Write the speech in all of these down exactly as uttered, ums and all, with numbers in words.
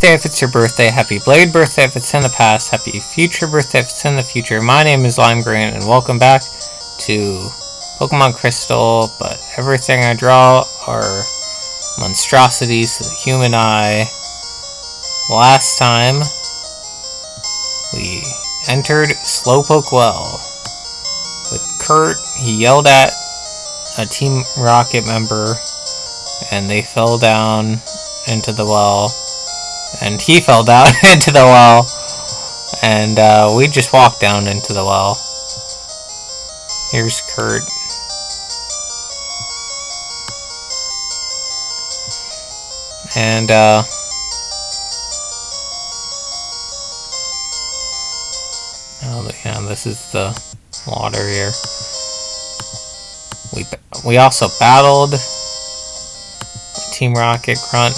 If it's your birthday, happy belated birthday if it's in the past, happy future birthday if it's in the future. My name is Lime Grant, and welcome back to Pokemon Crystal, but everything I draw are monstrosities to the human eye. Last time, we entered Slowpoke Well. With Kurt, he yelled at a Team Rocket member, and they fell down into the well. And he fell down into the well, and uh, we just walked down into the well. Here's Kurt. And, uh... oh, yeah, this is the water here. We, we also battled Team Rocket Grunt.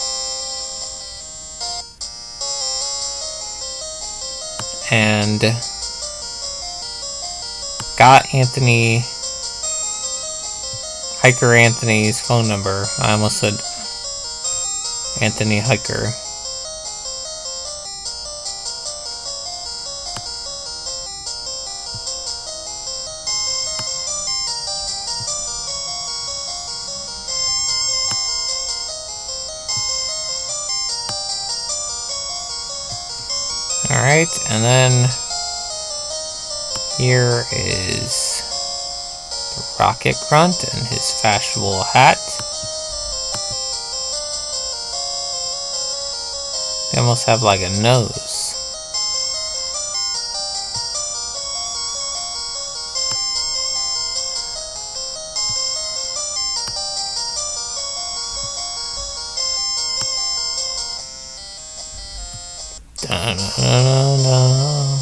And got Anthony, Hiker Anthony's phone number. I almost said Anthony Hiker. Alright, and then here is the Rocket Grunt and his fashionable hat. They almost have like a nose. Da-da-da-da.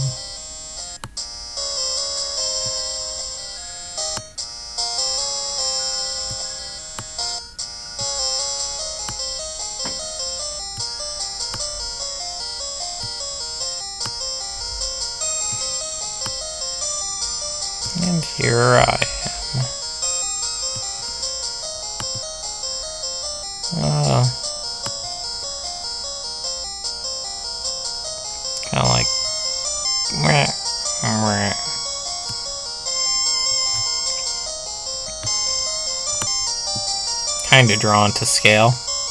And here I am. Uh, Kind of like, meh, meh. Kind of drawn to scale.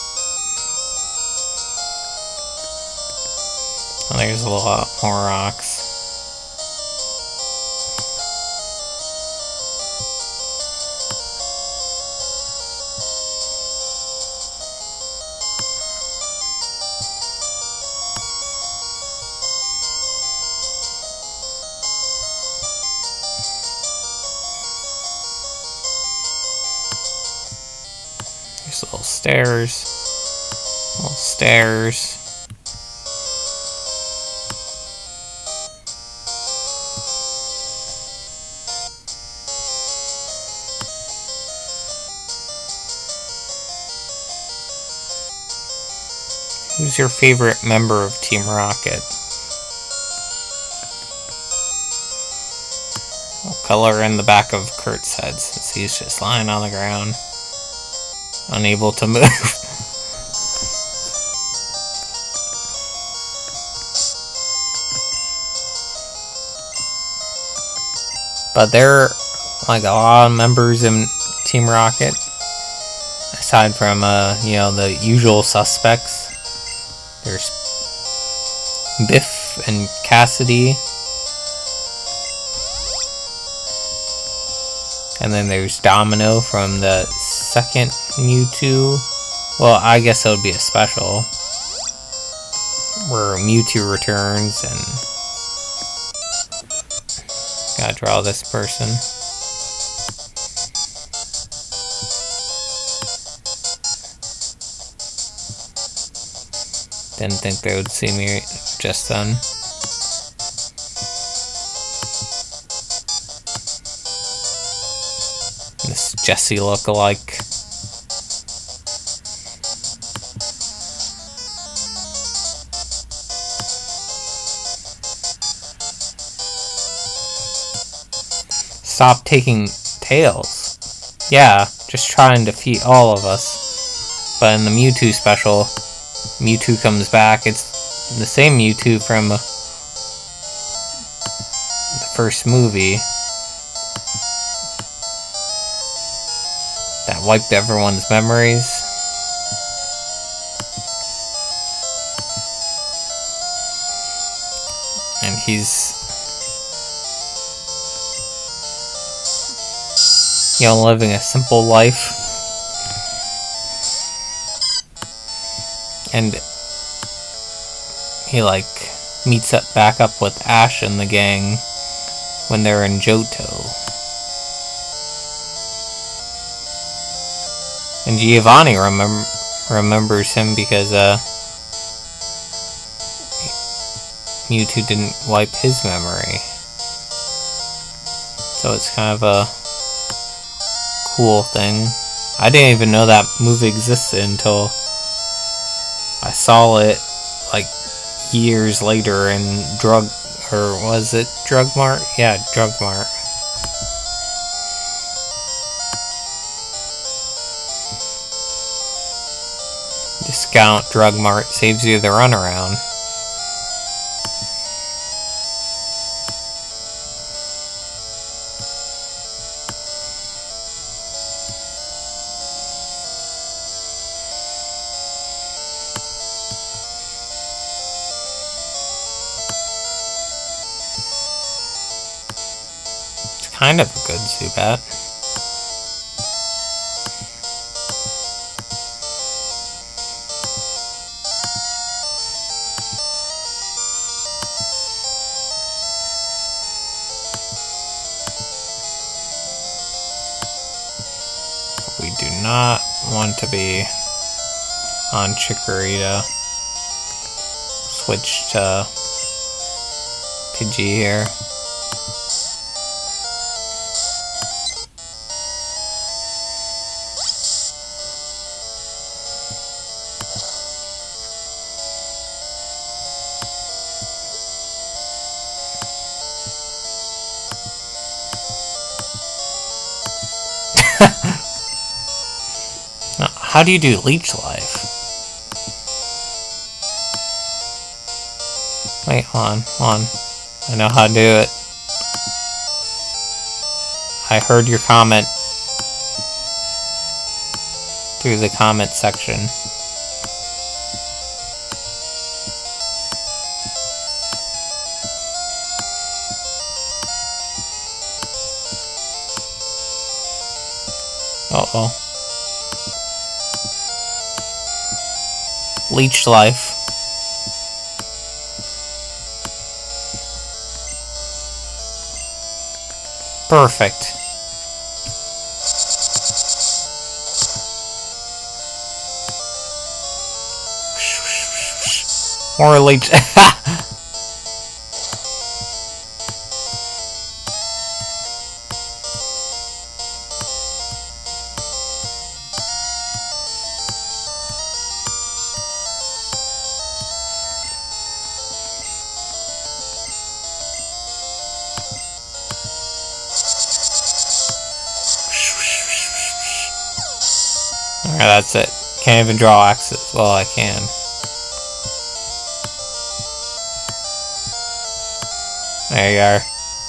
And there's a lot more rocks. There's little stairs, little stairs. Who's your favorite member of Team Rocket? I'll color in the back of Kurt's head since he's just lying on the ground, unable to move. But there are like a lot of members in Team Rocket, aside from uh, you know, the usual suspects. There's Biff and Cassidy. And then there's Domino from the second Mewtwo. Well, I guess that would be a special, where Mewtwo returns, and gotta draw this person. Didn't think they would see me just then. This Jessie look-alike. Stop taking tails. Yeah, just try and defeat all of us. But in the Mewtwo special, Mewtwo comes back. It's the same Mewtwo from the first movie that wiped everyone's memories. And he's, you know, living a simple life. And he, like, meets up back up with Ash and the gang when they're in Johto. And Giovanni remem remembers him because, uh, Mewtwo didn't wipe his memory. So it's kind of a cool thing. I didn't even know that move existed until I saw it, like, years later in Drug... or was it Drug Mart? Yeah, Drug Mart. Discount Drug Mart saves you the runaround. Kind of a good Zubat. We do not want to be on Chikorita. Switch to Pidgey here. How do you do Leech Life? Wait, hold on, hold on. I know how to do it. I heard your comment through the comment section. Uh-oh. Leech Life. Perfect. More Leech. Alright, that's it. Can't even draw axes. Well, I can. There you are.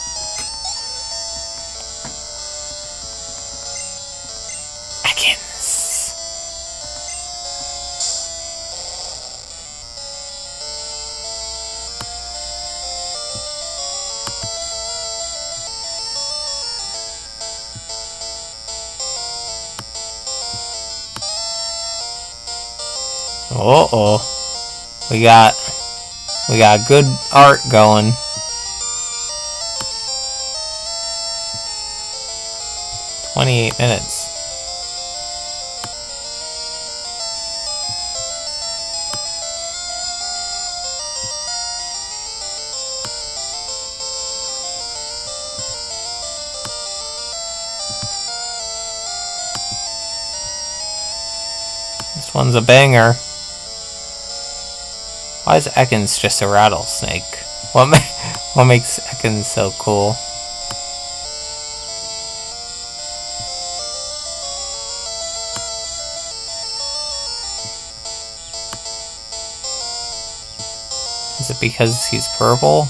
Ekans. Uh-oh. We got... We got good art going. twenty-eight minutes. This one's a banger. Why is Ekans just a rattlesnake? What ma what makes Ekans so cool? Is it because he's purple?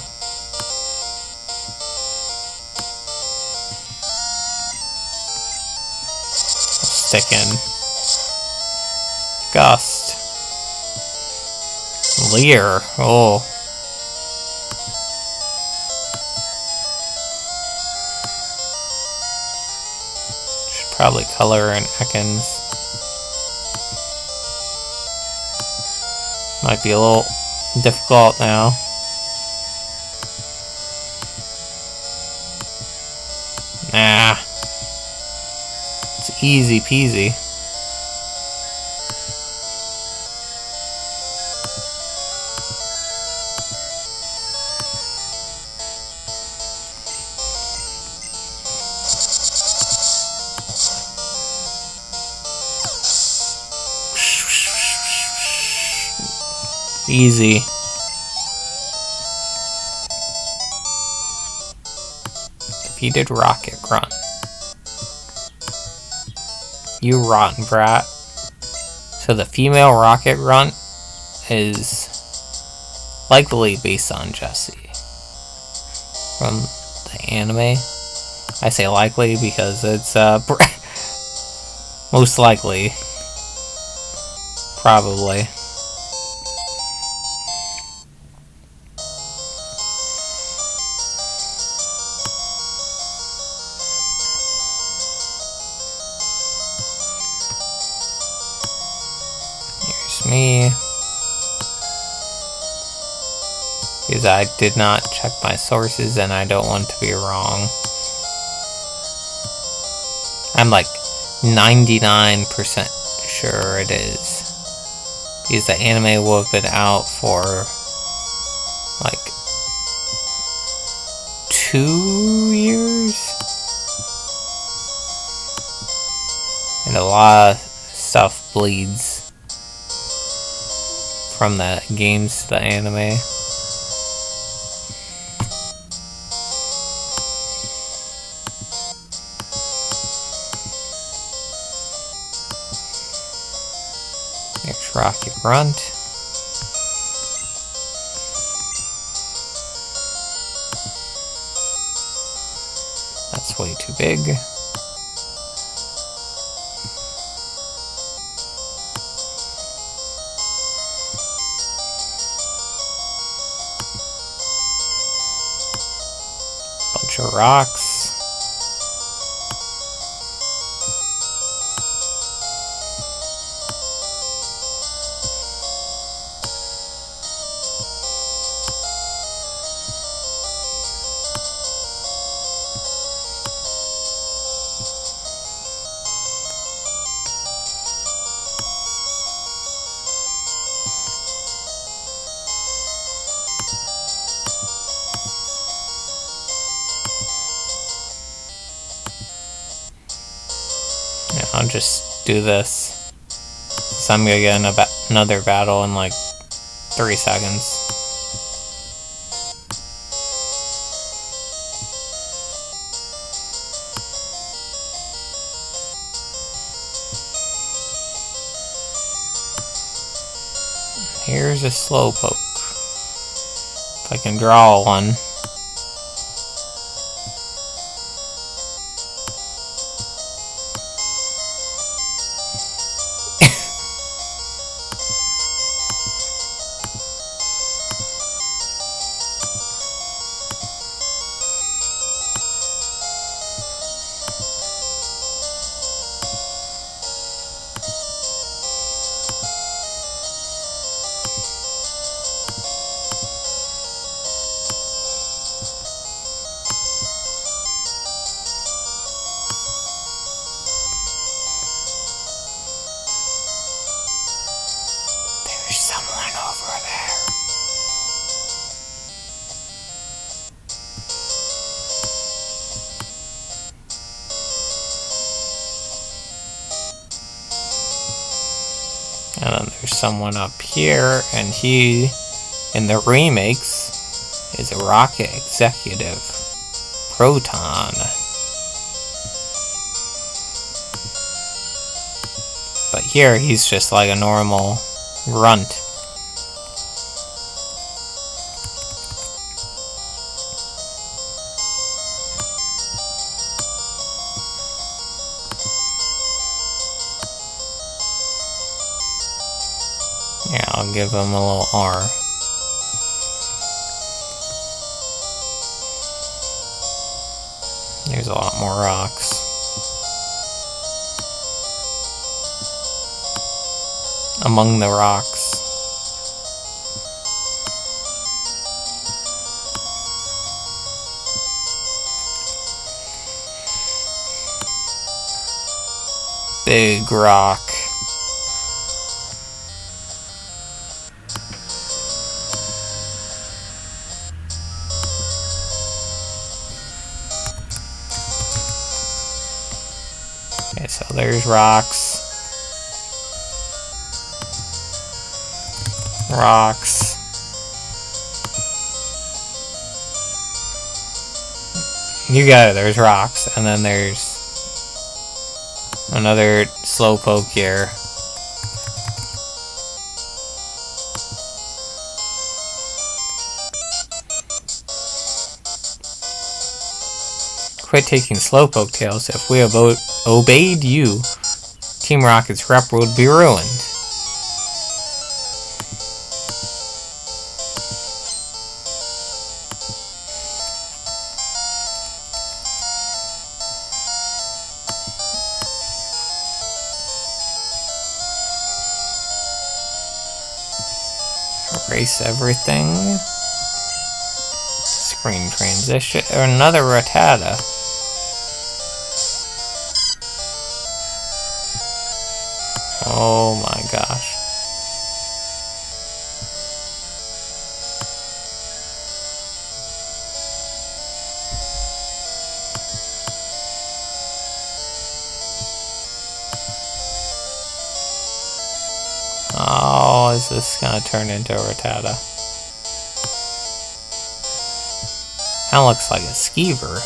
Stick in. Gust. Leer. Oh. Should probably color in Ekans. Might be a little difficult now. Nah. It's easy peasy. Easy. Defeated Rocket Grunt. You rotten brat. So the female Rocket Grunt is likely based on Jessie from the anime. I say likely because it's uh most likely, probably. Me, because I did not check my sources and I don't want to be wrong. I'm like ninety-nine percent sure it is, because the anime will have been out for like two years and a lot of stuff bleeds from the games to the anime. Next Rocket Grunt. That's way too big. Bunch of rocks. I'll just do this. So I'm gonna get in a ba another battle in like three seconds. Here's a Slowpoke. If I can draw one. There's someone over there. And then there's someone up here, and he, in the remakes, is a Rocket Executive. Proton. But here, he's just like a normal Grunt. give him a little R. There's a lot more rocks. Among the rocks. Big rock. Okay, so there's rocks. Rocks. You got it, there's rocks, and then there's another slowpoke here. Quit taking slowpoke tails. If we have obeyed you, Team Rocket's rep would be ruined. Erase everything. Screen transition. Another Rattata. Oh my gosh. Oh, is this gonna turn into a Rattata? Kinda looks like a Skeever.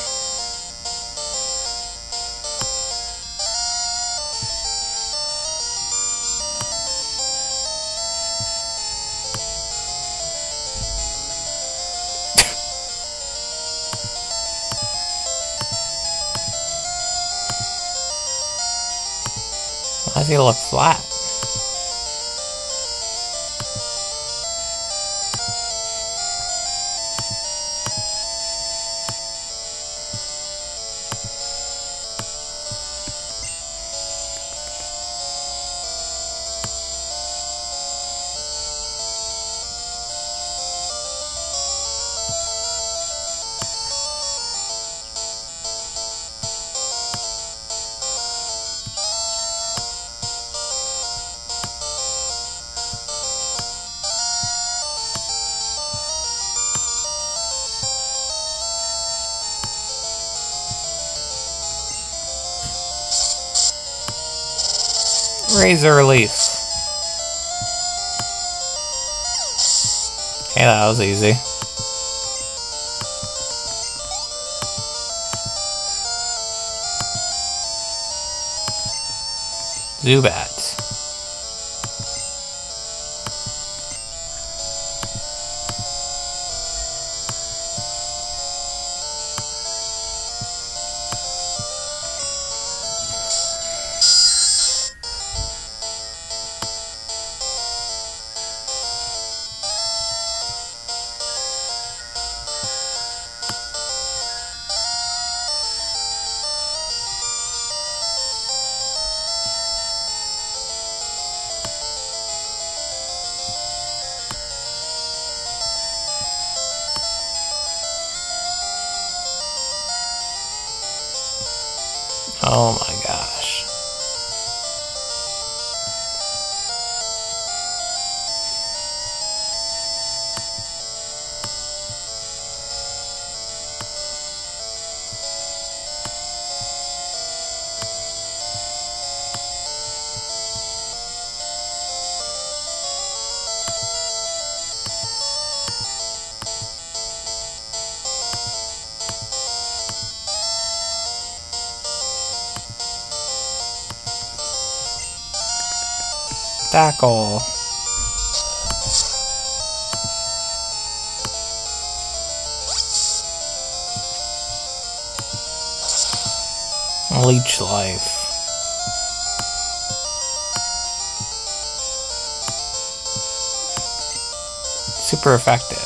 Why does he look flat? Razor Leaf. Okay, that was easy. Zubat. Oh my gosh. Tackle. Leech Life. super effective.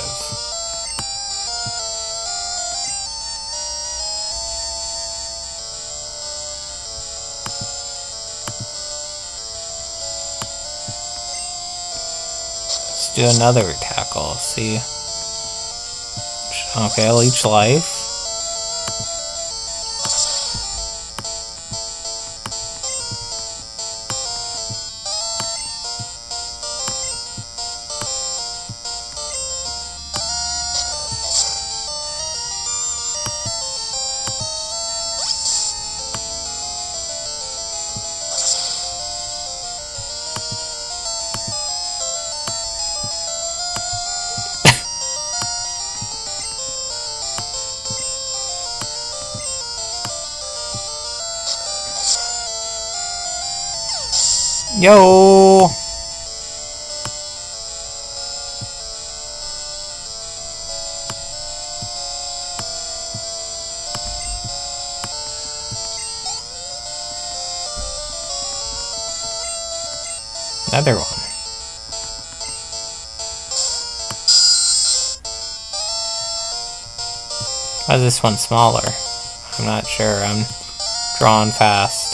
Let's do another tackle, see. Okay, leech life. Yo! Another one. Why is this one smaller? I'm not sure. I'm drawing fast.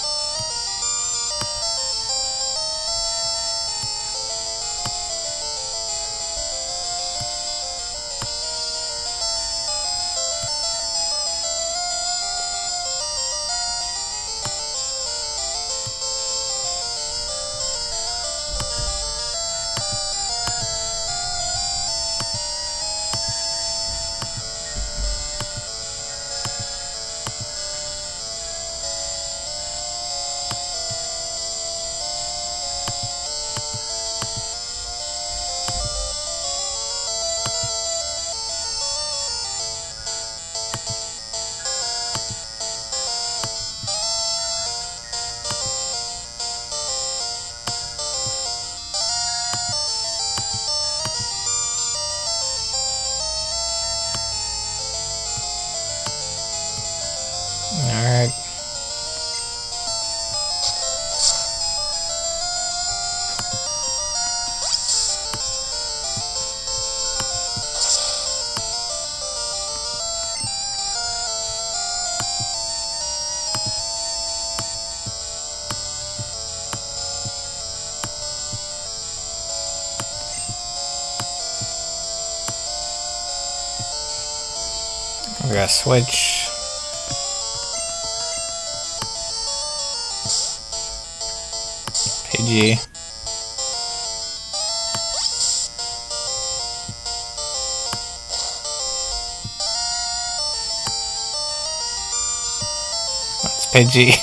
Alright. We're gonna switch. Pidgey. That's Pidgey.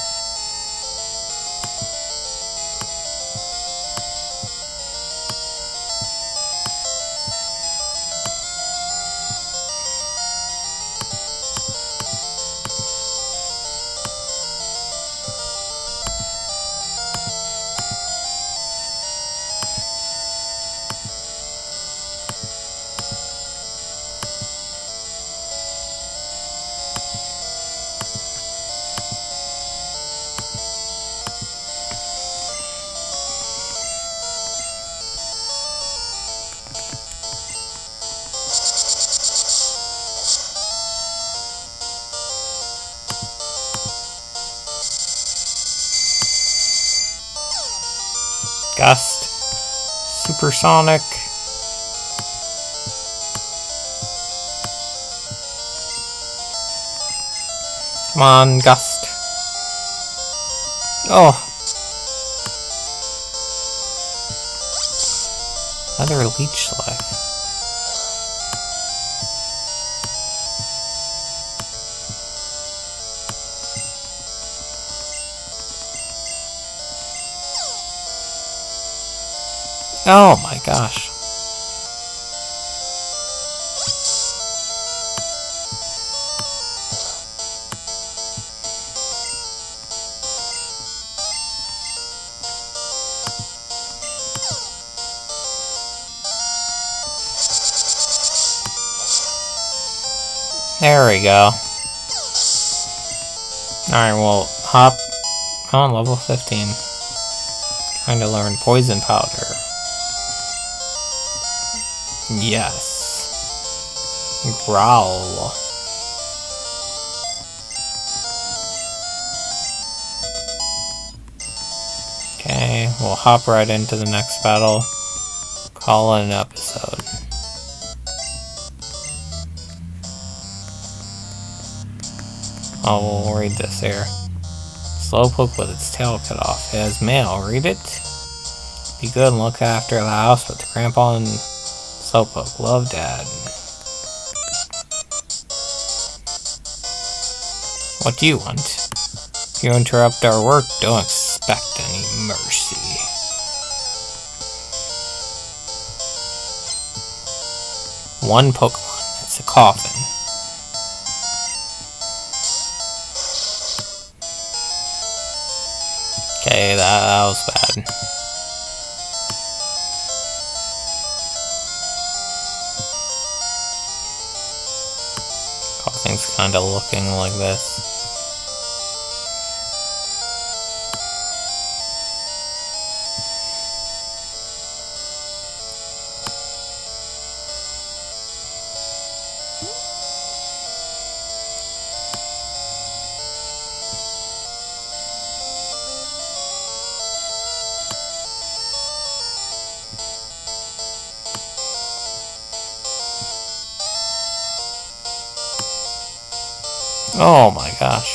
Gust. Supersonic. Come on, Gust. Oh. Another leech life. Oh my gosh. There we go. Alright, well, hop on level fifteen. Trying to learn Poison Powder. Yes. Growl. Okay, we'll hop right into the next battle. Call it an episode. Oh, we'll read this here. Slowpoke with its tail cut off. It has mail. Read it. Be good and look after the house with Grandpa and Slowpoke. Love, Dad. What do you want? If you interrupt our work, don't expect any mercy. One Pokemon. It's a coffin. Okay, that, that was bad. Coffin's kinda looking like this. Oh my gosh.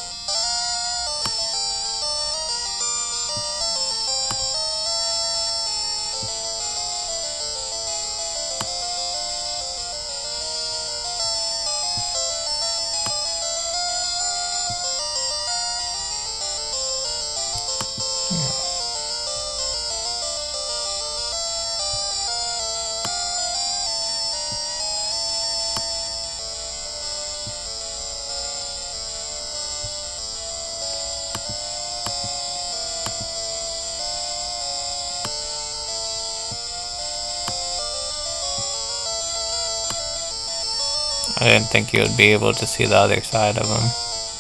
I didn't think you would be able to see the other side of him.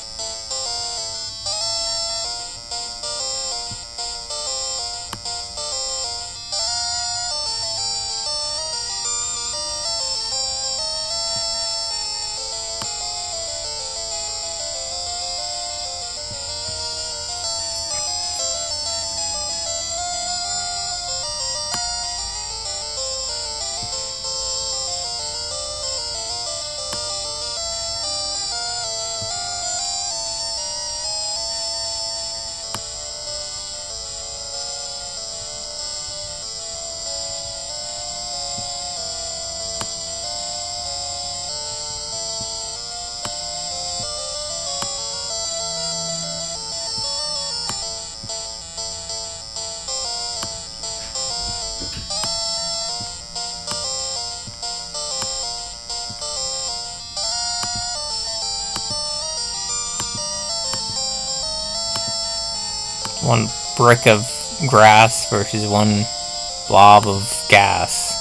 One brick of grass versus one blob of gas.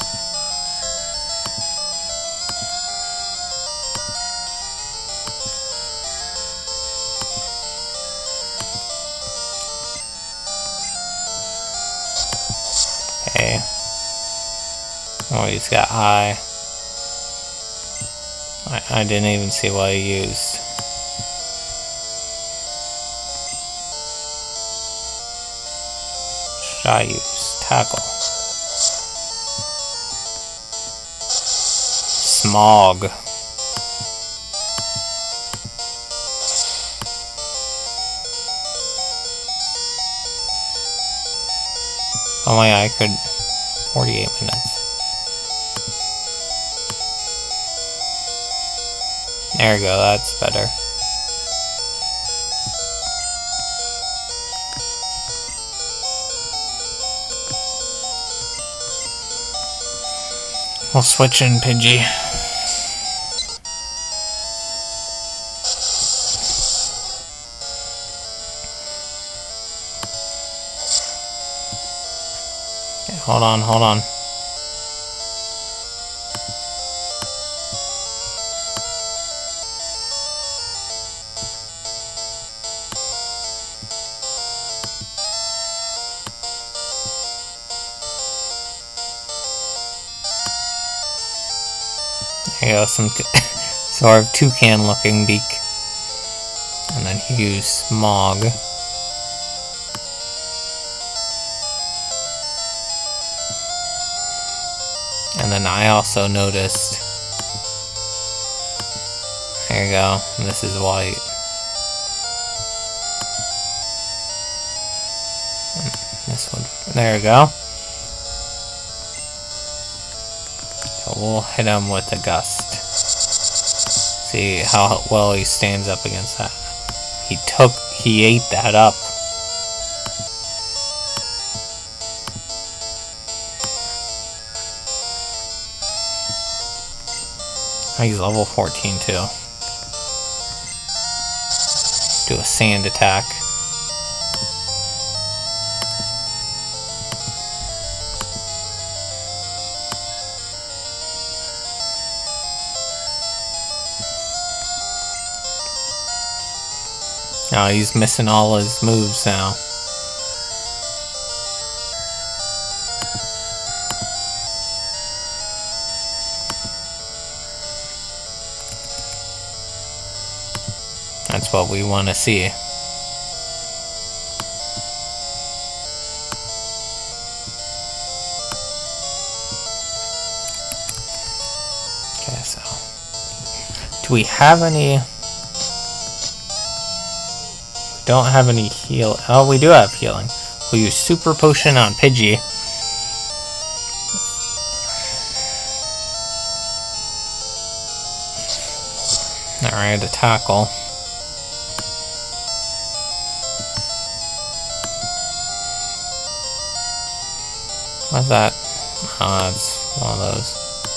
Okay. Oh, he's got high. I, I didn't even see what he used. I use tackle. Smog. Oh my, I could. forty-eight minutes. There we go, that's better. We'll switch in Pidgey. Okay, hold on, hold on. Here you go, some sort of toucan looking beak. And then he used Smog. And then I also noticed, there you go, this is white. And this one, there you go. So we'll hit him with a gust. See how well he stands up against that. He took, he ate that up. He's level fourteen too. Do a sand attack. Oh, he's missing all his moves now. That's what we want to see. Okay, so do we have any? We don't have any heal. Oh, we do have healing. We'll use Super Potion on Pidgey. Alright, a tackle. What's that? Oh, it's one of those.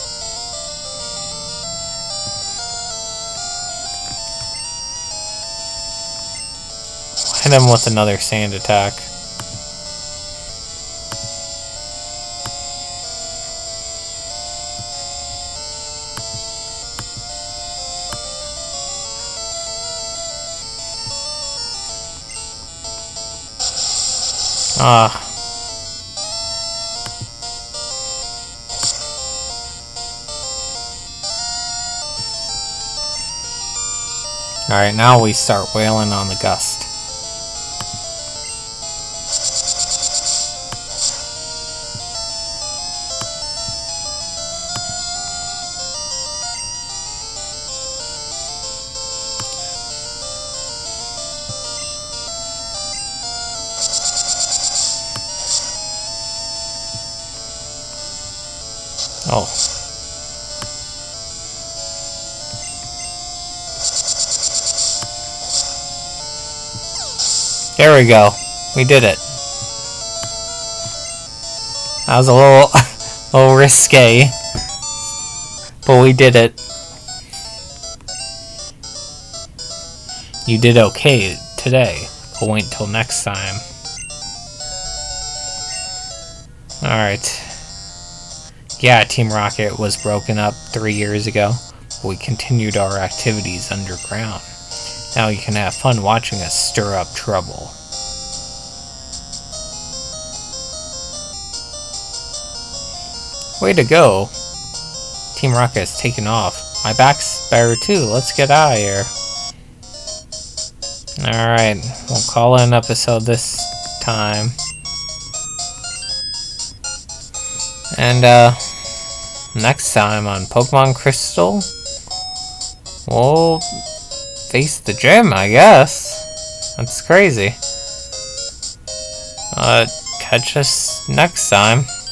Hit him with another sand attack. Ah. Alright, now we start wailing on the gust. Oh. There we go. We did it. That was a little, a little risque, but we did it. You did okay today, but wait until next time. Alright. Yeah, Team Rocket was broken up three years ago, but we continued our activities underground. Now you can have fun watching us stir up trouble. Way to go! Team Rocket has taken off. My back's better too. Let's get out of here. Alright, we'll call it an episode this time. And, uh, next time on Pokemon Crystal, we'll face the gym, I guess. That's crazy. Uh, catch us next time.